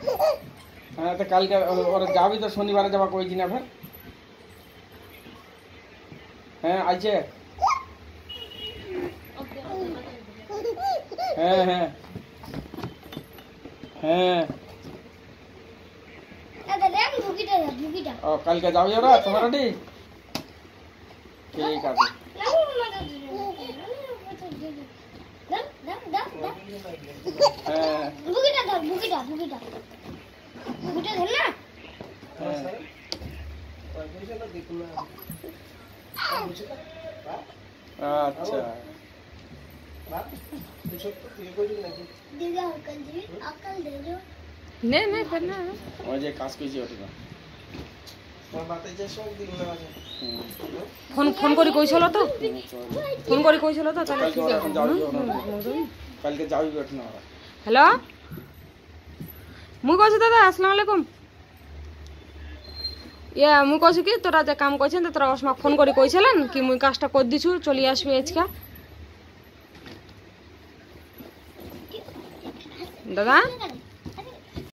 हाँ तो कल के और जाबी तो शनिवार जावा कोई ना फिर हैं आइए हैं हैं हैं और कल के जाओ यार तुम्हारा डी ठीक है अच्छा नहीं नहीं करना मुझे कास कीजिए फोन फोन करी কইছিল তো ফোন করি কইছিল তো তাহলে ঠিক আছে कल के जाओ बैठना হ্যালো মুই কইছি দাদা আসসালামু আলাইকুম ইয়া মুই কইছি কি তোরা যে কাম কইছেন তোরা ওসমা ফোন করি কইছিলেন কি মুই কাজটা কর দিছু চলি আসবি আজকে দাদা